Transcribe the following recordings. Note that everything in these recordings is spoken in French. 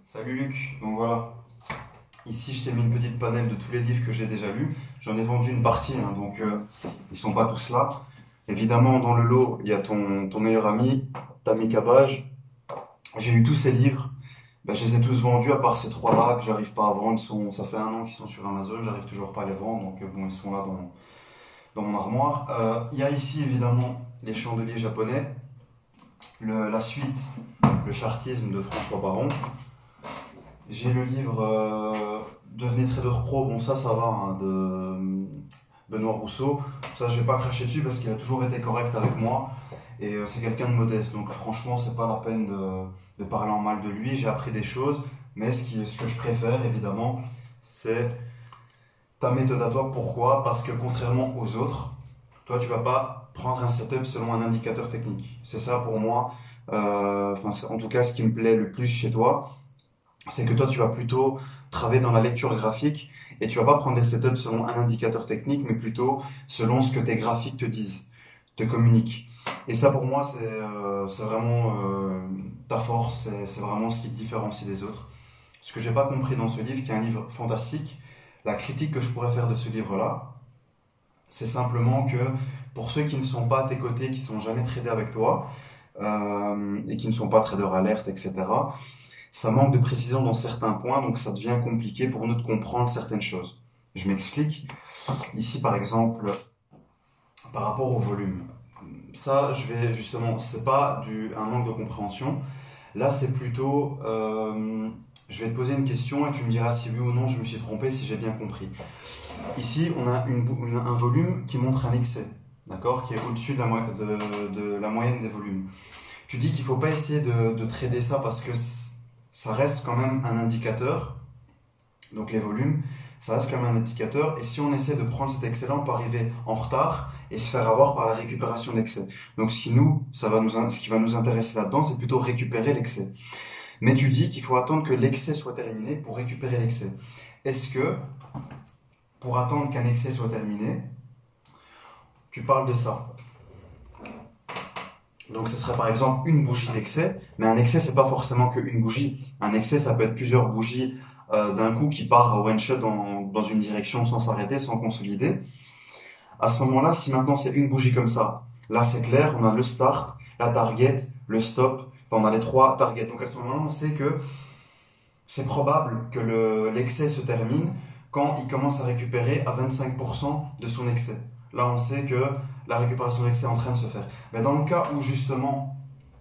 Salut Luc, donc voilà, ici je t'ai mis une petite panel de tous les livres que j'ai déjà lus. J'en ai vendu une partie, hein, donc ils sont pas tous là. Évidemment, dans le lot, il y a ton meilleur ami, Tami Cabage. J'ai lu tous ces livres, ben, je les ai tous vendus à part ces trois-là que j'arrive pas à vendre. Ça fait 1 an qu'ils sont sur Amazon, j'arrive toujours pas à les vendre, donc bon, ils sont là dans mon armoire. Il y a ici évidemment les chandeliers japonais, la suite, le chartisme de François Baron. J'ai le livre Devenez trader pro, bon ça va, hein, de Benoît Rousseau. Ça je vais pas cracher dessus parce qu'il a toujours été correct avec moi et c'est quelqu'un de modeste. Donc franchement c'est pas la peine de parler en mal de lui. J'ai appris des choses, mais ce que je préfère évidemment c'est ta méthode à toi. Pourquoi? Parce que contrairement aux autres, toi tu vas pas prendre un setup selon un indicateur technique. C'est ça pour moi, en tout cas ce qui me plaît le plus chez toi, c'est que toi, tu vas plutôt travailler dans la lecture graphique et tu vas pas prendre des setups selon un indicateur technique, mais plutôt selon ce que tes graphiques te disent, te communiquent. Et ça, pour moi, c'est vraiment ta force, c'est vraiment ce qui te différencie des autres. Ce que j'ai pas compris dans ce livre, qui est un livre fantastique, la critique que je pourrais faire de ce livre-là, c'est simplement que pour ceux qui ne sont pas à tes côtés, qui sont jamais tradés avec toi, et qui ne sont pas traders alerte, etc., ça manque de précision dans certains points, donc ça devient compliqué pour nous de comprendre certaines choses. Je m'explique. Ici, par exemple, par rapport au volume. Ça, c'est pas un manque de compréhension. Là, c'est plutôt, je vais te poser une question et tu me diras si oui ou non je me suis trompé, si j'ai bien compris. Ici, on a un volume qui montre un excès, d'accord, qui est au-dessus de la moyenne des volumes. Tu dis qu'il ne faut pas essayer de trader ça parce que ça reste quand même un indicateur, donc les volumes, ça reste quand même un indicateur, et si on essaie de prendre cet excès-là, on peut arriver en retard et se faire avoir par la récupération d'excès. Donc ce qui va nous intéresser là-dedans, c'est plutôt récupérer l'excès. Mais tu dis qu'il faut attendre que l'excès soit terminé pour récupérer l'excès. Est-ce que, pour attendre qu'un excès soit terminé, tu parles de ça? Donc ce serait par exemple une bougie d'excès, mais un excès c'est pas forcément qu'une bougie. Un excès ça peut être plusieurs bougies d'un coup qui part one shot dans une direction sans s'arrêter, sans consolider. À ce moment-là, si maintenant c'est une bougie comme ça, là c'est clair, on a le start, la target, le stop, enfin, on a les trois targets. Donc à ce moment-là, on sait que c'est probable que l'excès se termine quand il commence à récupérer à 25% de son excès. Là, on sait que la récupération d'excès est en train de se faire. Mais dans le cas où justement,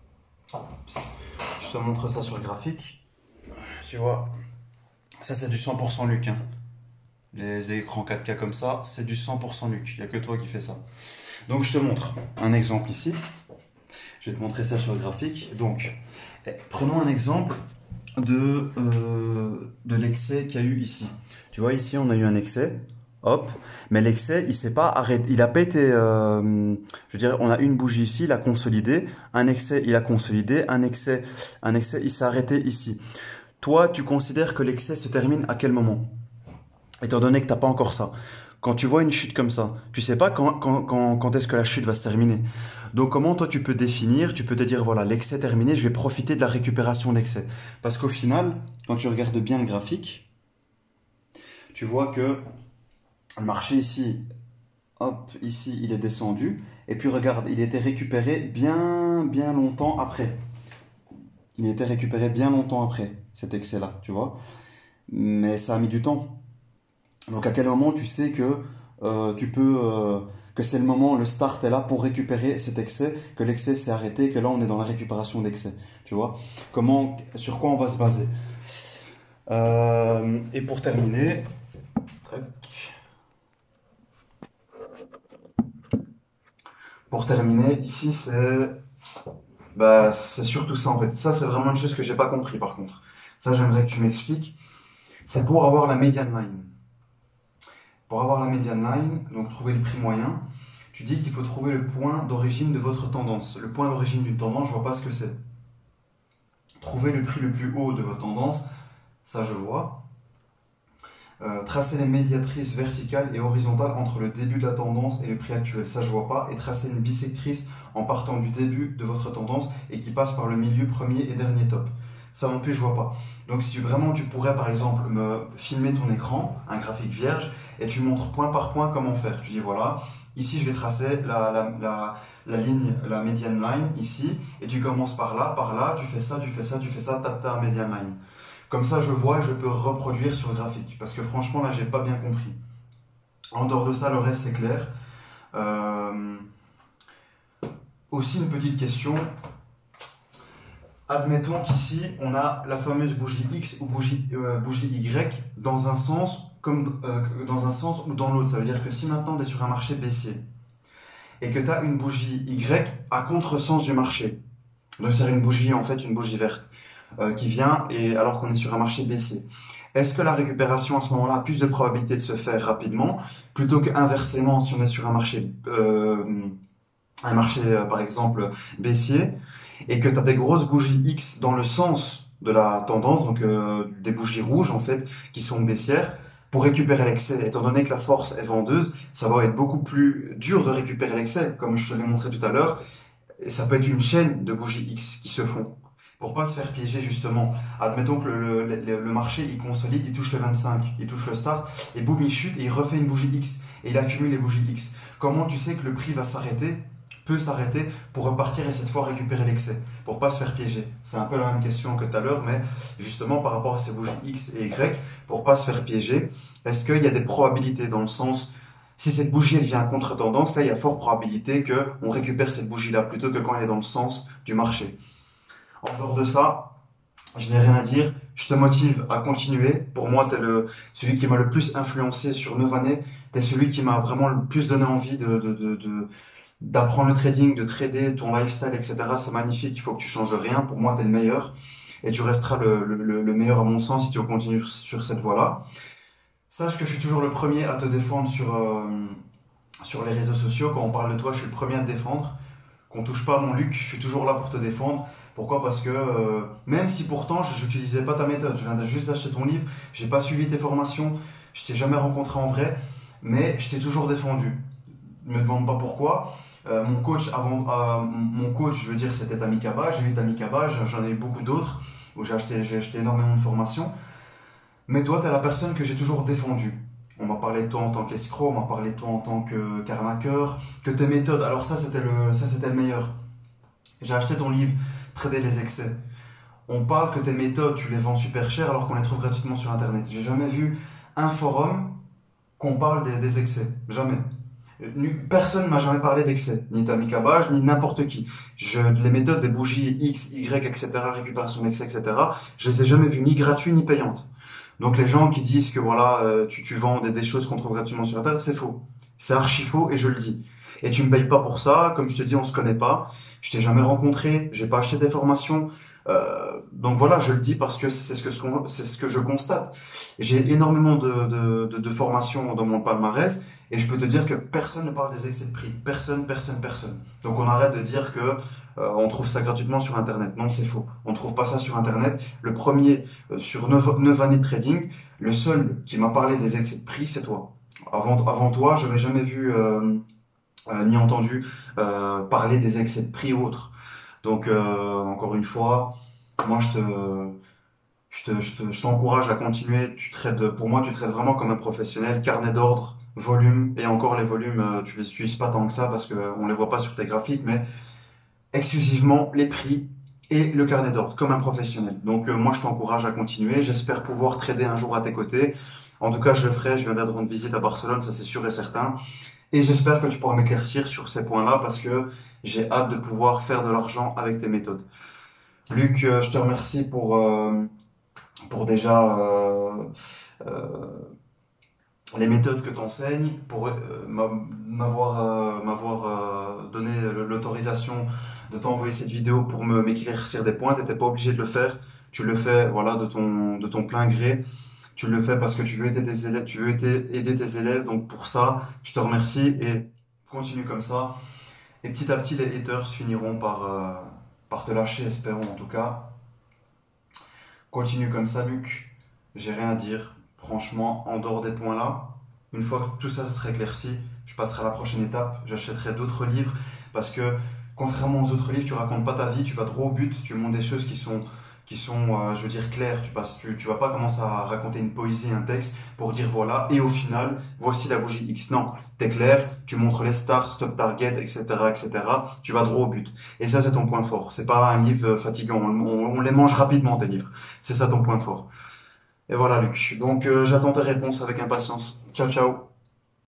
je te montre ça sur le graphique, tu vois, ça c'est du 100% Luc. Hein. Les écrans 4K comme ça, c'est du 100% Luc. Il n'y a que toi qui fais ça. Donc je te montre un exemple ici. Je vais te montrer ça sur le graphique. Donc, prenons un exemple de l'excès qu'il y a eu ici. Tu vois, ici on a eu un excès. Hop, mais l'excès, il s'est pas arrêté, il a pas été, je veux dire, on a une bougie ici, il a consolidé, un excès, il a consolidé, un excès, il s'est arrêté ici. Toi, tu considères que l'excès se termine à quel moment? Étant donné que t'as pas encore ça. Quand tu vois une chute comme ça, tu sais pas quand est-ce que la chute va se terminer. Donc comment toi tu peux définir, tu peux te dire voilà, l'excès terminé, je vais profiter de la récupération d'excès. Parce qu'au final, quand tu regardes bien le graphique, tu vois que le marché ici, hop, ici il est descendu, et puis regarde, il était récupéré bien longtemps après. Il était récupéré bien longtemps après, cet excès-là, tu vois. Mais ça a mis du temps. Donc à quel moment tu sais que que c'est le moment, le start est là pour récupérer cet excès, que l'excès s'est arrêté, que là on est dans la récupération d'excès, tu vois. Sur quoi on va se baser. Et pour terminer, ici c'est surtout ça en fait. Ça c'est vraiment une chose que j'ai pas compris par contre. Ça j'aimerais que tu m'expliques. C'est pour avoir la median line. Pour avoir la median line, donc trouver le prix moyen, tu dis qu'il faut trouver le point d'origine de votre tendance. Le point d'origine d'une tendance, je vois pas ce que c'est. Trouver le prix le plus haut de votre tendance, ça je vois. Tracer les médiatrices verticales et horizontales entre le début de la tendance et le prix actuel, ça je vois pas, et tracer une bisectrice en partant du début de votre tendance et qui passe par le milieu, premier et dernier top. ça non plus je vois pas. Donc si vraiment tu pourrais par exemple me filmer ton écran, un graphique vierge, et tu montres point par point comment faire. Tu dis voilà, ici je vais tracer la ligne, la median line ici, et tu commences par là, tu fais ça, tu fais ça, tu fais ça, tape ta median line. Comme ça je vois et je peux reproduire sur le graphique, parce que franchement là j'ai pas bien compris. En dehors de ça, le reste c'est clair. Aussi une petite question. Admettons qu'ici on a la fameuse bougie X ou bougie Y dans un sens ou dans l'autre. Ça veut dire que si maintenant tu es sur un marché baissier et que tu as une bougie Y à contresens du marché, donc c'est une bougie en fait une bougie verte qui vient et alors qu'on est sur un marché baissier. Est-ce que la récupération à ce moment-là a plus de probabilité de se faire rapidement plutôt qu'inversement si on est sur un marché par exemple baissier et que tu as des grosses bougies X dans le sens de la tendance, donc des bougies rouges en fait qui sont baissières pour récupérer l'excès. Étant donné que la force est vendeuse, ça va être beaucoup plus dur de récupérer l'excès, comme je te l'ai montré tout à l'heure. Et ça peut être une chaîne de bougies X qui se font. Pour pas se faire piéger justement. Admettons que le marché il consolide, il touche le 25, il touche le start, et boum, il chute et il refait une bougie X. Et il accumule les bougies X. Comment tu sais que le prix va peut s'arrêter pour repartir et cette fois récupérer l'excès, pour pas se faire piéger? C'est un peu la même question que tout à l'heure, mais justement par rapport à ces bougies X et Y, pour pas se faire piéger, est-ce qu'il y a des probabilités dans le sens, si cette bougie elle vient à contre-tendance, là il y a fort probabilité qu'on récupère cette bougie-là plutôt que quand elle est dans le sens du marché. En dehors de ça, je n'ai rien à dire, je te motive à continuer. Pour moi, tu es celui qui m'a le plus influencé sur 9 années, tu es celui qui m'a vraiment le plus donné envie d'apprendre le trading, de trader, ton lifestyle, etc. C'est magnifique, il faut que tu changes rien. Pour moi, tu es le meilleur et tu resteras le meilleur à mon sens si tu continues sur cette voie-là. Sache que je suis toujours le premier à te défendre sur les réseaux sociaux. Quand on parle de toi, je suis le premier à te défendre. Qu'on touche pas à mon Luc, je suis toujours là pour te défendre. Pourquoi? Parce que même si pourtant je n'utilisais pas ta méthode, je viens juste d'acheter ton livre, j'ai pas suivi tes formations, je t'ai jamais rencontré en vrai, mais je t'ai toujours défendu. Ne me demande pas pourquoi. Mon coach, je veux dire, c'était Tamikaba. J'ai eu Tamikaba, j'en ai eu beaucoup d'autres où j'ai acheté énormément de formations. Mais toi, tu es la personne que j'ai toujours défendue. On m'a parlé de toi en tant qu'escroc, on m'a parlé de toi en tant qu'arnaqueur, que tes méthodes. Alors ça, c'était le meilleur. J'ai acheté ton livre, Trader les excès. On parle que tes méthodes, tu les vends super cher alors qu'on les trouve gratuitement sur Internet. J'ai jamais vu un forum qu'on parle des excès. Jamais. Personne ne m'a jamais parlé d'excès, ni Tamikaba, ni n'importe qui. Les méthodes des bougies X, Y, etc., récupération d'excès, etc., je les ai jamais vues ni gratuites ni payantes. Donc les gens qui disent que voilà, tu vends des choses qu'on trouve gratuitement sur Internet, c'est faux. C'est archi faux et je le dis. Et tu me payes pas pour ça, comme je te dis, on se connaît pas. Je t'ai jamais rencontré, j'ai pas acheté des formations. Donc voilà, je le dis parce que c'est ce que je constate. J'ai énormément de formations dans mon palmarès et je peux te dire que personne ne parle des excès de prix. Personne. Donc on arrête de dire que on trouve ça gratuitement sur Internet. Non, c'est faux. On trouve pas ça sur Internet. Le premier, sur 9 années de trading, le seul qui m'a parlé des excès de prix, c'est toi. Avant toi, je n'avais jamais vu ni entendu parler des excès de prix ou autres. Donc encore une fois, moi je t'encourage à continuer. Pour moi, tu traites vraiment comme un professionnel, carnet d'ordre, volume, et encore les volumes, tu les utilises pas tant que ça parce qu'on les voit pas sur tes graphiques, mais exclusivement les prix et le carnet d'ordre, comme un professionnel. Donc moi, je t'encourage à continuer. J'espère pouvoir trader un jour à tes côtés. En tout cas, je le ferai. Je viendrai de rendre visite à Barcelone, ça c'est sûr et certain. Et j'espère que tu pourras m'éclaircir sur ces points-là parce que j'ai hâte de pouvoir faire de l'argent avec tes méthodes. Luc, je te remercie pour déjà les méthodes que tu enseignes, pour m'avoir donné l'autorisation de t'envoyer cette vidéo pour m'éclaircir des points. Tu n'étais pas obligé de le faire. Tu le fais voilà, de ton plein gré. Tu le fais parce que tu veux aider tes élèves, donc pour ça, je te remercie et continue comme ça. Et petit à petit, les haters finiront par te lâcher, espérons en tout cas. Continue comme ça, Luc. J'ai rien à dire. Franchement, en dehors des points là, une fois que tout ça sera éclairci, je passerai à la prochaine étape. J'achèterai d'autres livres parce que, contrairement aux autres livres, tu racontes pas ta vie, tu vas droit au but, tu montres des choses qui sont qui sont, je veux dire, clairs. Tu vas pas commencer à raconter une poésie, un texte pour dire voilà, et au final, voici la bougie X. Non, t'es clair, tu montres les stars, stop target, etc., etc. Tu vas droit au but. Et ça, c'est ton point fort. C'est pas un livre fatigant. On les mange rapidement, tes livres. C'est ça ton point fort. Et voilà, Luc. Donc, j'attends tes réponses avec impatience. Ciao, ciao.